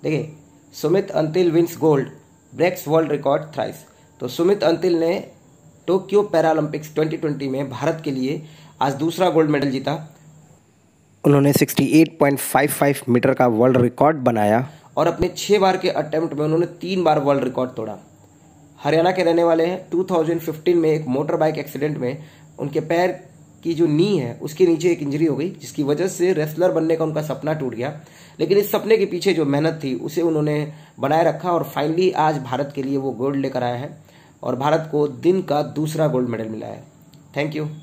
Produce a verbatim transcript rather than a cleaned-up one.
देखिए, Sumit Antil wins gold, breaks world record thrice. तो सुमित अंतिल ने टोक्यो पैरालंपिक्स ट्वेंटी ट्वेंटी में भारत के लिए आज दूसरा गोल्ड मेडल जीता। उन्होंने अड़सठ पॉइंट पचपन मीटर का वर्ल्ड रिकॉर्ड बनाया और अपने छः बार के अटेम्प्ट में उन्होंने तीन बार वर्ल्ड रिकॉर्ड तोड़ा। हरियाणा के रहने वाले हैं। दो हज़ार पंद्रह में एक मोटर बाइक एक्सीडेंट में उनके पैर की जो नी है उसके नीचे एक इंजरी हो गई, जिसकी वजह से रेसलर बनने का उनका सपना टूट गया। लेकिन इस सपने के पीछे जो मेहनत थी उसे उन्होंने बनाए रखा और फाइनली आज भारत के लिए वो गोल्ड लेकर आया है और भारत को दिन का दूसरा गोल्ड मेडल मिला है। Thank you.